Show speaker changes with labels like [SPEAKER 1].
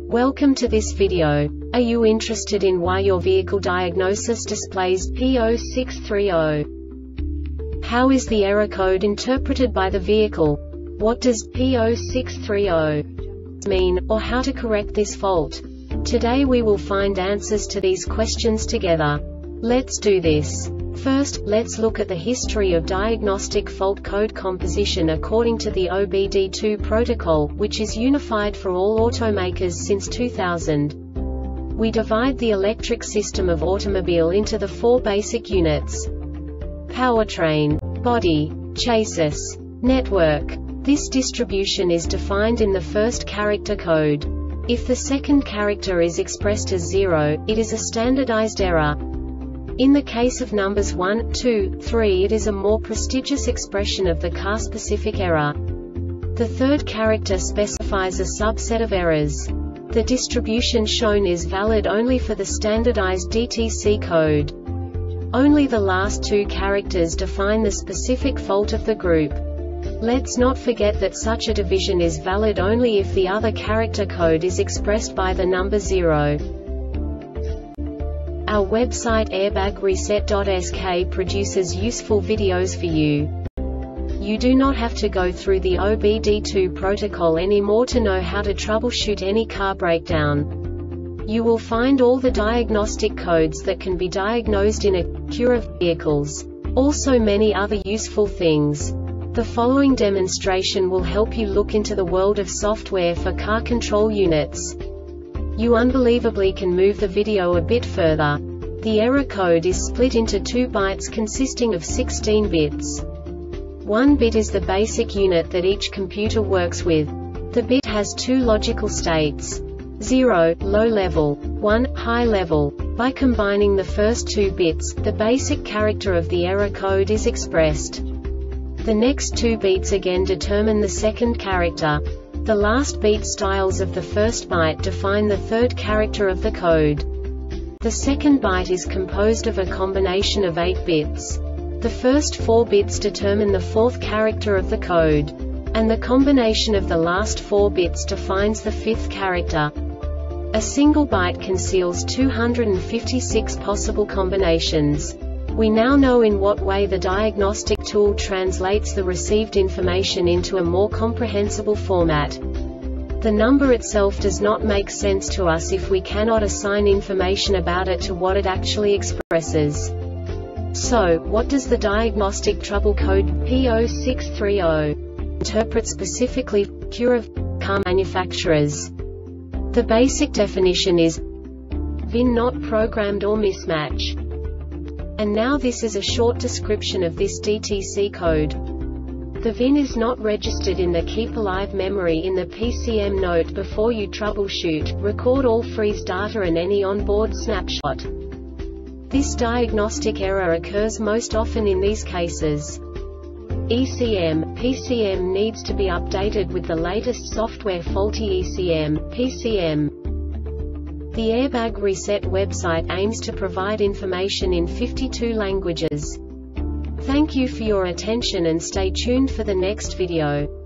[SPEAKER 1] Welcome to this video. Are you interested in why your vehicle diagnosis displays P0630? How is the error code interpreted by the vehicle? What does P0630 mean, or how to correct this fault? Today we will find answers to these questions together. Let's do this. First, let's look at the history of diagnostic fault code composition according to the OBD2 protocol, which is unified for all automakers since 2000. We divide the electric system of automobile into the four basic units: powertrain, body, chassis, network. This distribution is defined in the first character code. If the second character is expressed as 0, it is a standardized error. In the case of numbers 1, 2, 3, it is a more prestigious expression of the car-specific error. The third character specifies a subset of errors. The distribution shown is valid only for the standardized DTC code. Only the last two characters define the specific fault of the group. Let's not forget that such a division is valid only if the other character code is expressed by the number 0. Our website airbagreset.sk produces useful videos for you. You do not have to go through the OBD2 protocol anymore to know how to troubleshoot any car breakdown. You will find all the diagnostic codes that can be diagnosed in Acura vehicles. Also many other useful things. The following demonstration will help you look into the world of software for car control units. You unbelievably can move the video a bit further. The error code is split into 2 bytes consisting of 16 bits. 1 bit is the basic unit that each computer works with. The bit has 2 logical states: 0, low level, 1, high level. By combining the first 2 bits, the basic character of the error code is expressed. The next 2 beats again determine the second character. The last beat styles of the first byte define the third character of the code. The second byte is composed of a combination of 8 bits. The first 4 bits determine the fourth character of the code. And the combination of the last 4 bits defines the fifth character. A single byte conceals 256 possible combinations. We now know in what way the diagnostic tool translates the received information into a more comprehensible format. The number itself does not make sense to us if we cannot assign information about it to what it actually expresses. So, what does the diagnostic trouble code P0630 interpret specifically for Acura car manufacturers? The basic definition is VIN not programmed or mismatch. And now this is a short description of this DTC code. The VIN is not registered in the Keep Alive memory in the PCM note. Before you troubleshoot, record all freeze data and any onboard snapshot. This diagnostic error occurs most often in these cases: ECM, PCM needs to be updated with the latest software. Faulty ECM, PCM. The Airbag Reset website aims to provide information in 52 languages. Thank you for your attention and stay tuned for the next video.